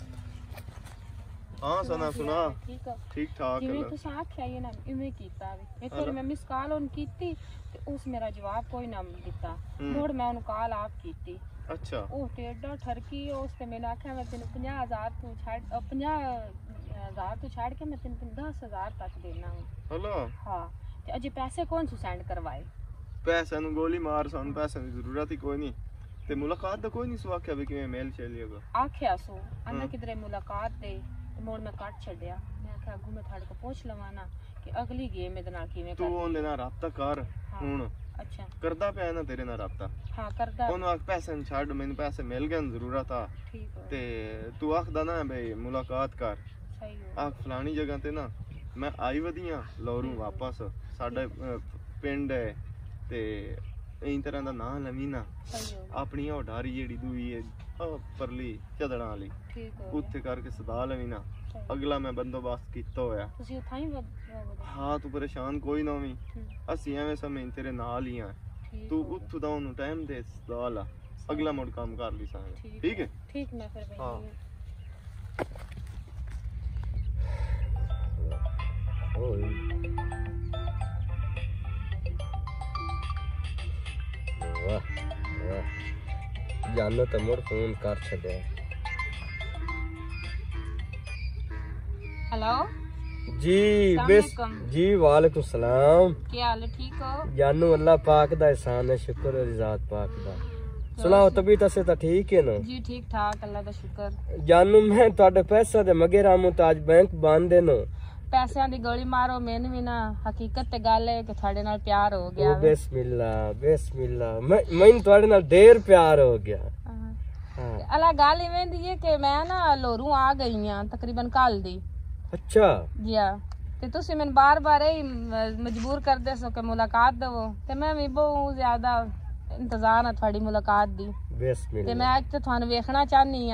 हाँ सना सुना ठीक है ठीक ठाक जिवें तुस आख्या ये ना इवें कीता वे एक बार मैं मिस कॉल ऑन कीती ते उस मेरा जवाब कोई ना दिता मुड़ मैं उन कॉल आप कीती अच्छा ओ टेडा ठरकी उस ते मैंने आख्या मैं तेन 50000 तू छाड़ 50000 तू छाड़ के मैं तेन 10000 तक देना हेलो हां ते अजे पैसे कौन सु सेंड करवाए पैसे नु गोली मार सन पैसे की जरूरत ही कोई नहीं ते मुलाकात दा कोई नहीं सो आख्या भी कि मेल चलिएगा आख्या सो अन्ना किधरे मुलाकात दे मोड़ में काट छड़या मैं आख्या अगू मैं थाड़े को पूछ लवाना कि अगली गेम में दना किवें तू ओंदे ना राब्ता कर हुन अच्छा करदा पे ना तेरे ना राब्ता हां करदा ओनु आख पैसे छाड़ मैंने पैसे मिल गए जरूरत आ ठीक है ते तू आखदा ना भाई मुलाकात कर सही हो आख फलानी जगह ते ना मैं आई वधिया लौरू वापस साडे पिंड है ते इन तरह दा ना लवी ना सही हो अपनी ओ ढारी जेड़ी दूई है परली चदड़ा वाली ठीक हो उत्थे करके सदा लवी ना अगला मैं बंदोबस्त कीता होया ਤੁਸੀਂ ਉਥਾਂ ਹੀ हाँ तू परेशान कोई ना होवी ਅਸੀਂ ਐਵੇਂ ਸਮੇਂ ਤੇਰੇ ਨਾਲ ਹੀ ਆ ਤੂੰ ਉੱਥੋਂ ਦਾ ਉਹਨੂੰ ਟਾਈਮ ਦੇ ਸਦਾ ਲਾ ਅਗਲਾ ਮੋੜ ਕੰਮ ਕਰ ਲਈ ਸਾਂ ਠੀਕ ਹੈ ਠੀਕ ਮੈਂ ਫਿਰ ਹਾਂ जानो तो मोड़ फोन कर छड़े हेलो जी बेस जी वालेकुम सलाम क्या हाल है ठीक हो जानू अल्लाह पाक दा एहसान है शुक्र है जात पाक दा सुनाओ तबीयत से तो ठीक है ना जी ठीक ठाक अल्लाह दा शुक्र जानू मैं ਤੁਹਾਡੇ ਪੈਸਾ ਦੇ ਮਗੇ ਰਾਮੂ ਤਾਜ ਬੈਂਕ ਬੰਦੇ ਨੂੰ ਪੈਸਿਆਂ ਦੀ ਗੋਲੀ ਮਾਰੋ ਮੈਨੂੰ ਵੀ ਨਾ ਹਕੀਕਤ ਤੇ ਗੱਲ ਹੈ ਕਿ ਤੁਹਾਡੇ ਨਾਲ ਪਿਆਰ ਹੋ ਗਿਆ ਬਿਸਮਿਲ੍ਲਾ ਮੈਨੂੰ ਤੁਹਾਡੇ ਨਾਲ ਢੇਰ ਪਿਆਰ ਹੋ ਗਿਆ ਹਾਂ ਅਲਾ ਗੱਲ ਇਵੇਂ ਦੀ ਹੈ ਕਿ ਮੈਂ ਨਾ ਲੋਰੂ ਆ ਗਈ ਆ ਤਕਰੀਬਨ ਕੱਲ ਦੀ अच्छा जी ते तुसी मैंने बार-बार ही मजबूर कर दे सो के मुलाकात दवो ते मैं भी बहुत ज्यादा इंतजार है थोड़ी मुलाकात दी बिस्मिल्लाह ते मैं आज तो थानू देखना चाहनी हां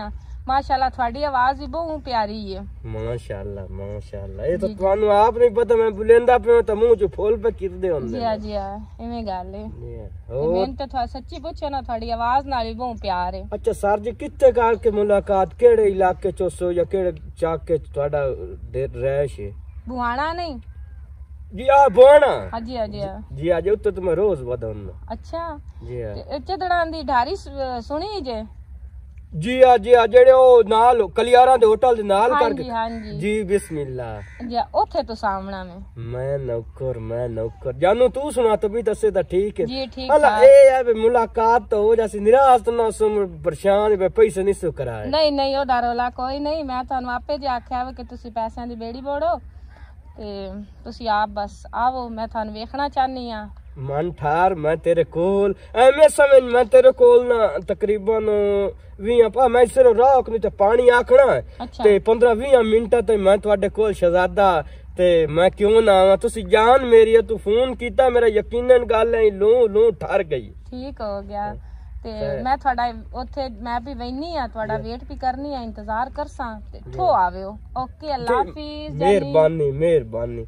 माशाल्लाह थोड़ी आवाज भी बहुत प्यारी है। माशाल्लाह माशाल्लाह। ये तो ਤੁਹਾਨੂੰ ਆਪ ਨਹੀਂ ਪਤਾ मैं बुलेंदा पे तो मुंह ਚ ਫੁੱਲ पे किरदे ਹੁੰਦੇ। जी जी इवें गल है। मैं तो थोड़ा सच्ची पूछो ना थोड़ी आवाज नाल भी बहुत प्यार है। अच्छा सर जी कितने कार के मुलाकात केड़े इलाके चो सो या केड़े चाक के ਤੁਹਾਡਾ ਰਹਿਸ਼ है? बुआना नहीं जी आ बुआना। हाँ जी हाँ जी जी आज उत्ते तो मैं रोज बदलना। अच्छा जी हां चदड़ां दी ढारी सुनी जे? जी आ जेड़े ओ नाल कलियारा दे होटल दे नाल हाँ करके। जी हाँ जी जी बिस्मिल्लाह। जी ओथे तो सामना में मैं नौकर जानू तू सुना तो भी दसे तो ठीक है जी ठीक हला ए है बे मुलाकात तो हो जासी निराश तो ना सुन परेशान बे पैसे नहीं सु कराए। नहीं नहीं ओ डरोला कोई नहीं मैं थानू आपे जे आख्या वे कि तुसी पैसिਆਂ ਦੀ बेड़ी बोड़ो ते तुसी आप बस आओ मैं थानू देखना चाहनी हां। मन ठार मैं तेरे कोल मैं समझ मैं तेरे कोल ना तकरीबन 20 पा मैं सिर्फ राख नहीं तो पानी आखना है ते 15-20 मिनट तो मैं ਤੁਹਾਡੇ ਕੋਲ शहजादा ते मैं क्यों ना आवा तुसी जान मेरी तू फोन कीता मेरा यकीनन गल है लू ठर गई। ठीक हो गया ते मैं ਤੁਹਾਡਾ ਉੱਥੇ मैं भी वैनी आ ਤੁਹਾਡਾ वेट भी करनी है इंतजार करसा ते थो आवेओ। ओके अल्लाह हाफिज। मेहरबानी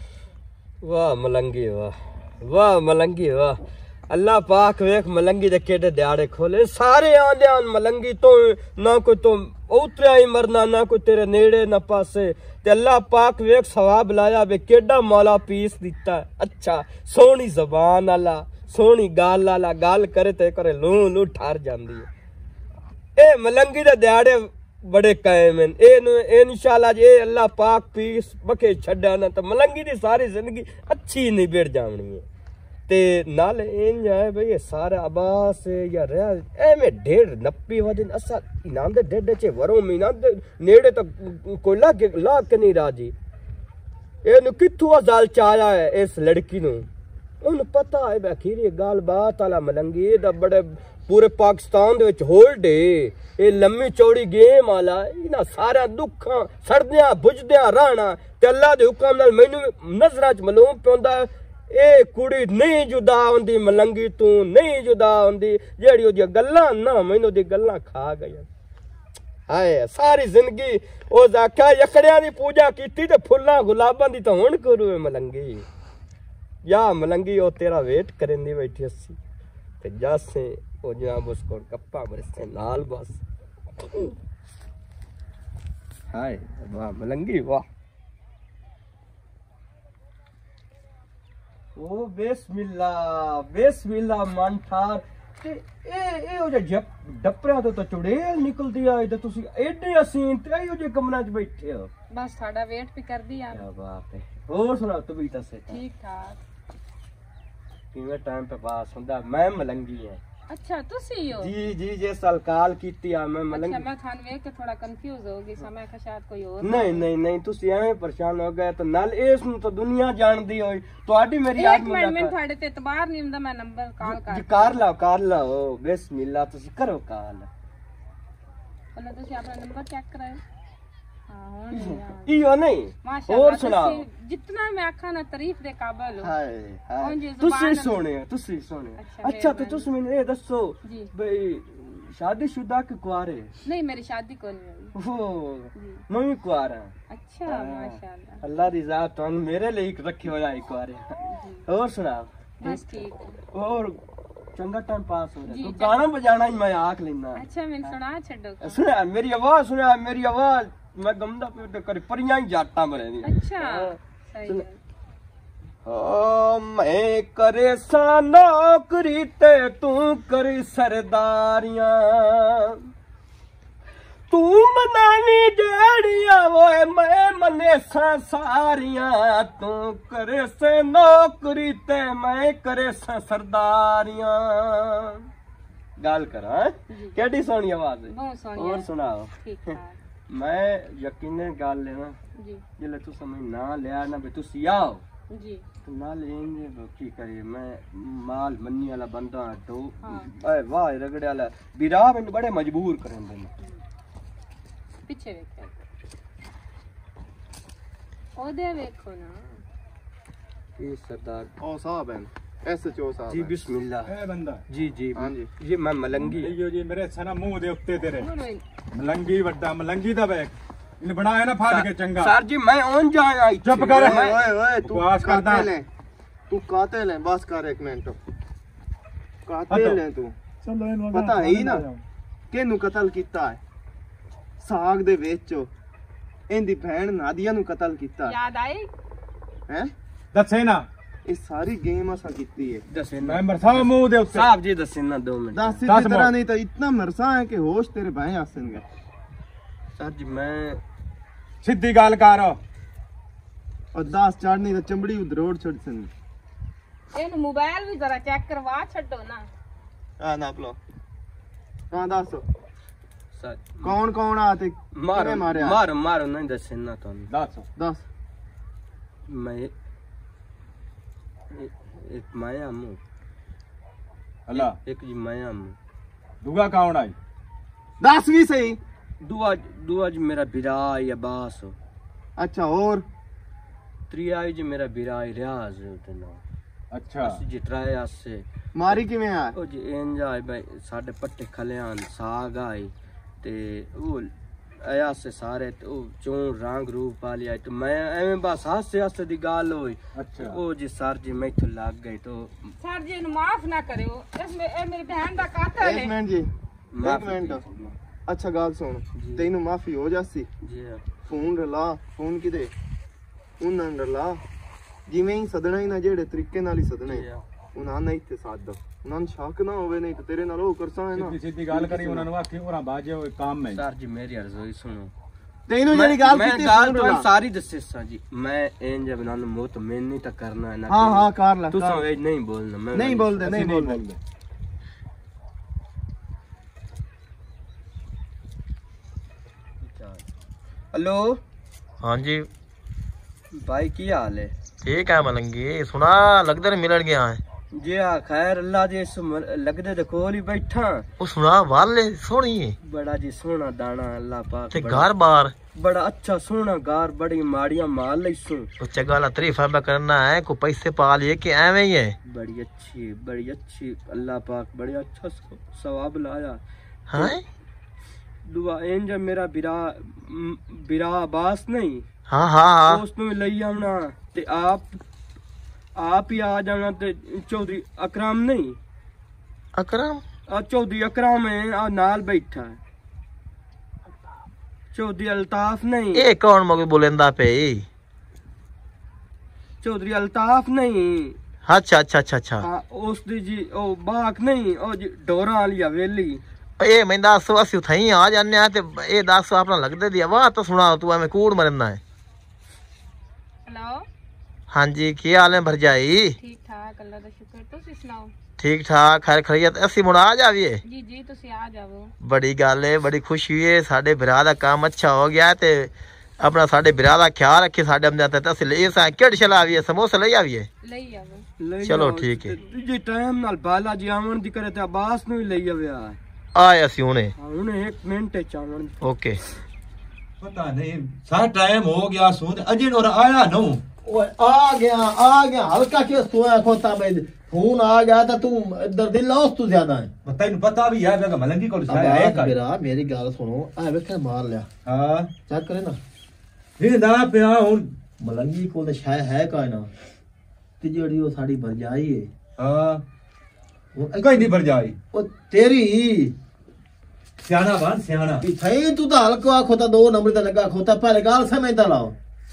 वाह मलंगी वाह मलंगी वाह अल्लाह पाक वेख मलंगी दे केड़े दिहाड़े खोले सारे आंदे आन मलंगी तो ना कोई तो उतरिया ही मरना ना कोई तेरे नेड़े ना पासे ते अल्लाह पाक वेख सवाब लाया बे केड़ा मौला पीस दिता। अच्छा सोहनी जबान आला सोहनी गाल आला गाल करे ते करे लू ठार जांदी है। ए मलंगी दे दिहाड़े बड़े कायम हैं ए इंशाल्लाह जे अल्लाह पाक पीस बके छड्डा ना तो मलंगी दी सारी जिंदगी अच्छी नहीं बेड़ जावनी है ते नाल इंज है भाई ये सारा आबास या रहा एवें 1.5 वजन असा इनाम दे डेडे चे वरो मीना दे नेड़े तो कोई लाग के नहीं राजी एनु किथों अजाल चाया है इस लड़की नु उन पता है बखीर ये गाल बात आला मलंगी दा बड़े पूरे पाकिस्तान दे विच होल्ड है ये लम्मी चौड़ी गेम आला इना सारा दुखां सड़दियां बुझदियां रहना ते अल्लाह दे हुक्म नाल मैनू नजरां च मालूम पैंदा ए कुड़ी नहीं जुदा होंदी मलंगी तू नहीं जुदा होंदी जेड़ी ओदी गल्लां ना मैनू दी गल्लां खा गई। हाय सारी जिंदगी ओ आख्या यकड़ियां दी पूजा कीती ते फुल्लां गुलाबां दी तो हुण करू मलंगी या मलंगी ओ तेरा वेट करेंदी बैठी अस्सी ते जासे ओ जनाब उसको कप्पा बरसे नाल बस। हाय वाह मलंगी वाह ओ बिस्मिल्लाह मन ठार ते ए ओ जे डपरा तो चुड़ेल निकलदी आई ते तुसी एडे हसीन ते ओ जे कमरा च बैठे हो बस थाड़ा वेट भी कर दिया। क्या बात है और सुना तू भी तसे ठीक ठाक किवे टाइम पे पास हुंदा मैं मलंगी है। अच्छा तुसी हो जी जे साल काल कीती आ मैं मलंगी। अच्छा मैं थान वेख के थोड़ा कंफ्यूज हो गई समय का शायद कोई और नहीं तुसी एवें परेशान हो गए तो नाल इस नु तो दुनिया जानदी होई तोडी मेरी याद मुलाकात मैं थाड़े ते इतबार नहीं हुंदा मैं नंबर कॉल कर लाओ बिस्मिल्लाह तुसी करो कॉल बोलो तुसी अपना नंबर चेक कराओ। हां इयो नहीं और सुनाओ जितना मैं आखा ना तारीफ दे काबिल हो। हाय तुसी सोने अच्छा तो तुसी मैंने ये दसो भाई शादीशुदा के कुआरे? नहीं मेरी शादी को नहीं हुई। ओ मैं कुआरा। अच्छा माशाल्लाह अल्लाह दी जात तुम मेरे लिए रखे होया है कुआरे। और सुनाओ बस ठीक और चंगा टाइम पास हो रहा है तो गाना बजाना ही मैं आख लेना। अच्छा मैं सुना छड्डो सुना मेरी आवाज मैं गमदा पे कर परियां ही जाटा मरे दी। अच्छा सही है। ओ मैं करे सा नौकरी ते तू करी सरदारियां तू मनानी जेड़ियां वो मैं मने सा सारियां तू करे से नौकरी ते मैं करे सा सरदारियां। गल करा केडी सोहनी आवाज है बहुत सोहनी। और सुनाओ ठीक ठाक मैं यकीनन गल लेना जी जिले तू समझ ना लिया ना बे तुसी आओ जी ना लेंगे की करे मैं माल मन्नी वाला बंदा तो वाह रगड़े वाला बिरा मैंने बड़े मजबूर करेंगे पीछे वेख ओदे वेखो ना ये सरदार ओ साहब है SHO साहब जी बिस्मिल्लाह। ए बंदा जी जी हाँ जी ये मैं मलंगी यो जी मेरे सना मुंह दे उत्ते तेरे मलंगी वड्डा मलंगी दा बैग इन बनाया ना फाड़ के चंगा सर जी मैं ओन जाया चुप कर ओए ओए तू बकवास करदा तू कातिल है बस कर एक मिनट कातिल है तू चलो इन पता है ही ना किहनू कतल कीता है साग दे विच इंदी भैन नादिया नु कतल कीता याद आई है दसे ना ये सारी गेम असा कीती है दसे मैं मरसा मुंह दे उत्ते साहब जी दसे ना 2 मिनट दस इसी तरह नहीं तो इतना मरसा है कि होश तेरे भाई आसनगे सर जी मैं सीधी गल कर और 10 चढ़नी तो चमड़ी उधरोड़ छड़ सन ਇਹਨੂੰ ਮੋਬਾਈਲ ਵੀ ਜ਼ਰਾ ਚੈੱਕ ਕਰਵਾ ਛੱਡੋ ਨਾ आ नाप लो हां दस सर कौन कौन आते मारो किने मारे मारो मारो नहीं दसे ना तो 10 मैं एक माया मु अल्लाह एक जी माया मु दुआ कौन आई 10 भी सही दुआ दुआ जी मेरा बिरा या बास अच्छा और त्रिया जी मेरा बिरा रियाज उतना अच्छा ਅਸੀਂ ਜਿਟਰਾਇਆ ਸੇ मारी किवें आ ਉਹ ਜੀ ਇੰਜ ਆਏ ਬਈ ਸਾਡੇ ਪੱਟੇ ਖਲਿਆਣ ਸਾਗ ਆਈ ਤੇ ਉਹ ਆਇਆ ਸੇ ਸਾਰੇ ਤੇ ਉਹ ਚੋਂ ਰੰਗ ਰੂਪ ਆ ਲਿਆ ਤੇ ਮੈਂ ਐਵੇਂ ਬਸ ਹਾਸੇ ਹਾਸੇ ਦੀ ਗੱਲ ਹੋਈ अच्छा ਉਹ ਜੀ ਸਰ ਜੀ ਮੈਥੋਂ ਲੱਗ ਗਈ तो ਸਰ ਜੀ ਨੂੰ ਮਾਫ ਨਾ ਕਰਿਓ ਇਹ ਮੇਰੀ ਭੈਣ ਦਾ ਕਾਤਲ एक ਹੈ मिनट जी एक मिनट अच्छा गल सुन तेनू माफी हो जासी जी फोन रला फोन किदे उन्हां रला जिवें ही सदना ही ना जेड़े तरीके नाल ही सदना ही उन्हां नहीं ते साथ दो उन्हां शक ना होवे नहीं तो तेरे नाल ओ करसा है ना सीधी सीधी गल करी उन्हां नु आखी ओरा बाजे ओ काम में सर जी मेरी अर्ज़ी सुनो तेनू जेड़ी गल मैं कीती गाल तो सारी दसे सा जी मैं इंज बनान मोत मैं नहीं तो करना है ना हां हां कर ले तू समझ नहीं बोलना मैं नहीं बोल दे नहीं बोल दे हेलो हाँ जी भाई की हाल है ठीक है मलंगी सुना लगदे ने मिलन गया है जी हाँ खैर अल्लाह जी लगदे दे कोल ही बैठा ओ सुना वाले सोहनी है बड़ा जी सोना दाना अल्लाह पाक ते घर बार बड़ा अच्छा सोना गार बड़ी माड़िया माल लईसू तो चंगा ला तरीफा में करना है को पैसे पा लिए कि एवें ही है बड़ी अच्छी अल्लाह पाक बड़ी अच्छा सवाब लाया हां दुआ इंज मेरा बिरा अब्बास नहीं हाँ हाँ हाँ दोस्त में लई आना ते आप ही आ जाना ते चौधरी अकराम नहीं अकरम चौधरी अकराम है आ नाल बैठा है चौधरी अल्ताफ नहीं ए कौन मगे बोलेंदा पे चौधरी अल्ताफ नहीं अच्छा अच्छा अच्छा अच्छा हाँ उस दी जी ओ बाक नहीं ओ जी डोरा वाली हवेली ए मैं दस असि उठाई आ जाने ते ए दस अपना लगदे दी आवाज तो सुना तू एवें कूड़ मरना है हेलो हाँ जी की हाल है भरजाई ठीक ठाक अल्लाह दा शुक्र तुसी सुनाओ ठीक ठाक खैर खैरियत असि मुड़ आ जाविए जी जी तुसी आ जाओ बड़ी गल है बड़ी खुशी हुई है साडे बिरा दा काम अच्छा हो गया ते अपना साडे बिरा दा ख्याल रखे साडे हम जाते असि ले सा केड़ चलाविए समोसा ले आविए लई आवो चलो ठीक है जी टाइम नाल बाला जी आवन दी करे ते अब्बास नु ही लई आवे आए असि हुने हुने 1 मिनट चावन ओके पता नहीं सारा टाइम हो गया सुन अजय और आया नो ओए आ गया हल्का के तू खोता में फोन आ गया था तू इधर दिल लॉस तू ज्यादा है तैਨੂੰ पता भी है मैं मलंगी को साया है कर मेरा मेरी गल सुनो आ वेखे मार लिया हां चेक करे ना ये ना पिया हुन मलंगी को तो शाय है काई ना ते जेड़ी वो साडी भरजाई है हां वो कोई नहीं भर जाई ओ तेरी सियाना बन सियाना थई तू तो हल्का खोता 2 नंबर ते लगा खोता पहले गाल समझदा लाओ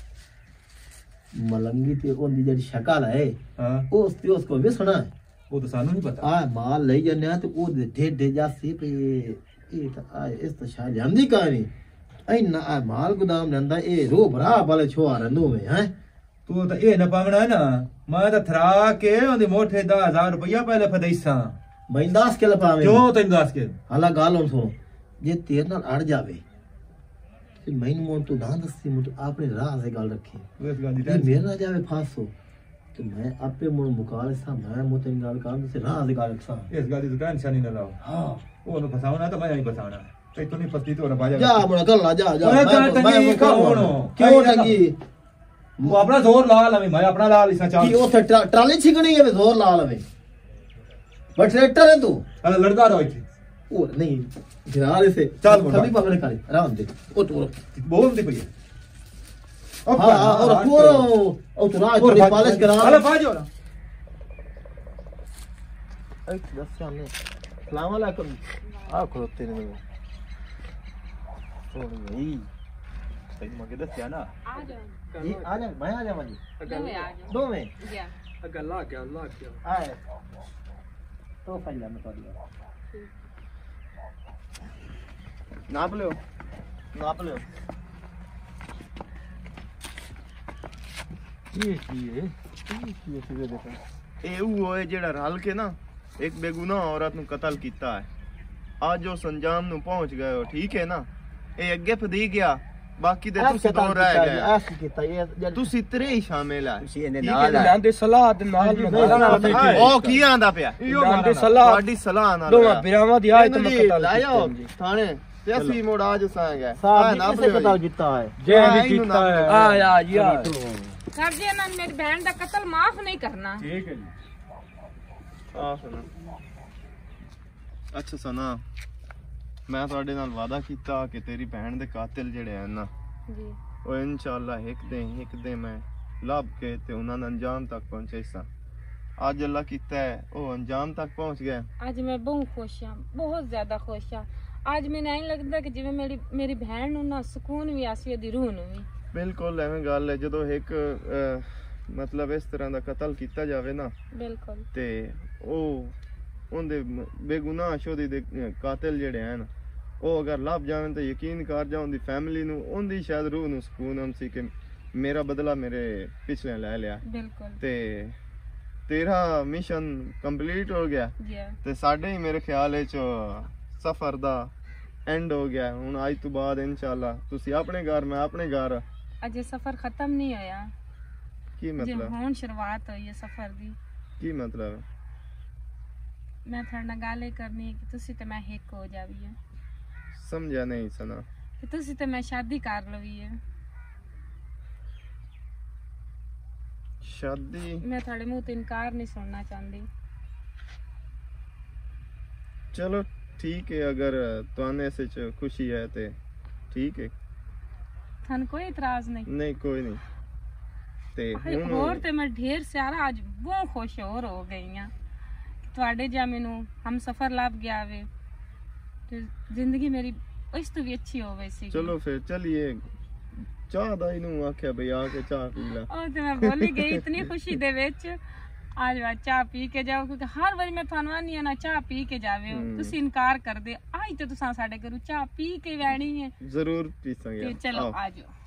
मलंगी ते ओंदी जेडी शक्ल है हां उसको भी सुना है वो तो सानू नहीं पता आ माल ले जन्ने ते ओ ढेढे जासी पे ये तो आ इस तो शायद जानदी कहानी ऐ ना आ माल गोदाम नंदा ए रो भरा वाले छोरा नो में हैं तू तो ए न पावना है ना मैं तो थरा के ओंदी मोठे 10000 रुपया पहले फदैसा मैं 10 के लपावे क्यों तैन 10 के हाला गाल हम सुनो जे तेरे नाल अड़ जावे ते मैं मोन तू ना दसी मुट आपने राह से गाल रखी इस गाल दी ये मेरे ना जावे फांसो तो मैं आपे मोन मुकाल सा मैं मोते गाल काम से राह से गाल रखसा इस गाल दी टेंशन नहीं लाओ हां वो न फसावना तो मैं ही फसावना ते तू नहीं फसती तो ना बाजा जा मोन कर ला जा मैं टंगी कौन क्यों टंगी वो अपना जोर ला लवे मैं अपना ला लिसना चाह कि उसे ट्राली छिकनी है जोर ला लवे बट ट्रैक्टर है तू अरे लड़का रहो इथे और नहीं गिरा से चल थोड़ी पकड़ खाली आराम दे ओ तो बोल दे भैया हां और पूरा ओ तो रात थोड़ी पॉलिश करा अरे बाजो ना ऐ दस सामने सलाम अलैकुम आ खड़ोते ने तो नहीं सही मगे दस ना आ जाओ ये आ जा मैं आ जा मजी दो में या अगर ला क्या आए तो पहले मैं तो दिया नाप लो ਇਹ ਹੋਏ ਜਿਹੜਾ ਰਲ ਕੇ ਨਾ ਇੱਕ ਬੇਗੁਨਾਹ ਔਰਤ ਨੂੰ ਕਤਲ ਕੀਤਾ ਹੈ ਅੱਜ ਉਸ ਅੰਜਾਮ ਨੂੰ ਪਹੁੰਚ ਗਏ ਹੋ ਠੀਕ ਹੈ ਨਾ ਇਹ ਅੱਗੇ ਫਦੀ ਗਿਆ ਬਾਕੀ ਦੇ ਤੁਸੀਂ ਦੋ ਰਹਿ ਗਏ ਐਸ ਕੀਤਾ ਇਹ ਤੁਸੀਂ ਤੇਰੇ ਹੀ ਸ਼ਾਮਿਲ ਆ ਤੁਸੀਂ ਇਹਦੇ ਨਾਲ ਆ। ਨਾਂ ਦੇ ਸਲਾਹ ਦੇ ਨਾਲ ਮੈਂ ਉਹ ਕੀ ਆਂਦਾ ਪਿਆ ਨਾਂ ਦੇ ਸਲਾਹ ਤੁਹਾਡੀ ਸਲਾਹ ਨਾਲ ਦੋਵਾਂ ਬਿਰਾਵਾਂ ਦੀ ਆਇਤ ਮੈਂ ਕਤਲ ਲੈ ਜਾਓ ਥਾਣੇ ਤੇ ਅਸੀਂ ਮੁੜ ਆ ਜਸਾਂਗੇ ਸਾਹਿਬ ਨੇ ਕਿਸੇ ਕਤਲ ਕੀਤਾ ਹੈ ਜੇ ਵੀ ਕੀਤਾ ਹੈ ਆ ਯਾ ਜੀ ਆ सर जी ना मेरी बहन का कत्ल माफ नहीं करना ठीक है जी ਆ ਸੁਣਾ ਅੱਛਾ ਸੁਣਾ ਮੈਂ ਤੁਹਾਡੇ ਨਾਲ ਵਾਅਦਾ ਕੀਤਾ ਕਿ ਤੇਰੀ ਭੈਣ ਦੇ ਕਾਤਿਲ ਜਿਹੜੇ ਹਨ ਨਾ जी ਉਹ ਇਨਸ਼ਾਅੱਲਾ ਇੱਕ ਦਿਨ ਮੈਂ ਲੱਭ ਕੇ ਤੇ ਉਹਨਾਂ ਦਾ ਅੰਜਾਮ ਤੱਕ ਪਹੁੰਚੇ ਸਾਂ ਅੱਜ ਅੱਲਾ ਕੀਤਾ ਹੈ ਉਹ ਅੰਜਾਮ ਤੱਕ ਪਹੁੰਚ ਗਏ आज मैं बहुत खुश हाँ बहुत ज्यादा खुश हाँ आज मैंने नहीं लगता कि जिवें मेरी बहन नूं ना सुकून भी आसी ओदी रूह नूं भी ਬਿਲਕੁਲ ਐਵੇਂ ਗੱਲ ਹੈ ਜਦੋਂ ਇੱਕ ਮਤਲਬ ਇਸ ਤਰ੍ਹਾਂ ਦਾ ਕਤਲ ਕੀਤਾ ਜਾਵੇ ਨਾ बिल्कुल ਤੇ ਉਹ ਉਹਦੇ ਬੇਗੁਨਾਹ ਸ਼ੋਦੀ ਦੇ ਕਾਤਿਲ ਜਿਹੜੇ ਹਨ ਉਹ ਅਗਰ ਲੱਭ ਜਾਣ ਤਾਂ ਯਕੀਨ ਕਰ ਜਾ ਉਹਦੀ ਫੈਮਿਲੀ ਨੂੰ ਉਹਦੀ ਸ਼ਾਇਦ ਰੂਹ ਨੂੰ ਸਕੂਨ ਹਮਸੀ ਕਿ ਮੇਰਾ ਬਦਲਾ ਮੇਰੇ ਪਿਛਲੇ ਲੈ ਲਿਆ बिल्कुल ਤੇ ਤੇਰਾ ਮਿਸ਼ਨ ਕੰਪਲੀਟ ਹੋ ਗਿਆ जी ਤੇ ਸਾਡੇ ਹੀ ਮੇਰੇ ਖਿਆਲ ਵਿੱਚ ਸਫ਼ਰ ਦਾ ਐਂਡ ਹੋ ਗਿਆ ਹੁਣ ਅੱਜ ਤੋਂ ਬਾਅਦ ਇਨਸ਼ਾਅੱਲਾ ਤੁਸੀਂ ਆਪਣੇ ਘਰ ਮੈਂ ਆਪਣੇ ਘਰ अजे सफर खत्म नहीं होया ਕੀ जे ਮਤਲਬ हुण शुरुआत हुई है सफर दी ਕੀ ਮਤਲਬ मैं थोड़े नाल गल ये करनी है कि तुसी ते मैं हिक हो जावी है ਸਮਝਿਆ ਨਹੀਂ ਸਨਾ कि तुसी ते मैं शादी कर लवी है शादी मैं थोड़े मुंह तो इनकार नहीं सुनना चाहती चलो ठीक है अगर तुआने से खुशी है तो ठीक है थान कोई इतराज नहीं नहीं कोई नहीं ते हुण और ते मैं ढेर सारा आज बहुत खुश हो गई हां ਤੁਹਾਡੇ ਜਾਂ ਮੈਨੂੰ ਹਮ ਸਫਰ ਲੱਭ ਗਿਆ ਵੇ ਤੇ ਜ਼ਿੰਦਗੀ ਮੇਰੀ ਇਸ ਤੋਂ ਵੀ ਅੱਛੀ ਹੋਵੇ ਸੀ चलो फिर चलिए चाह दा इनू आख्या भई आके चाह पी ला ਉਹ ਤੇ ਮੈਂ ਭੁੱਲ ਹੀ ਗਈ ਇਤਨੀ ਖੁਸ਼ੀ ਦੇ ਵਿੱਚ आज बात चाह पी के जाओ क्योंकि हर बारी मैं थानू आनी है ना चाह पी के जावे हो तुसी इनकार कर दे आज तो तुसा साडे घरों चाह पी के वैणी है जरूर पीसांगे ते चलो आ जाओ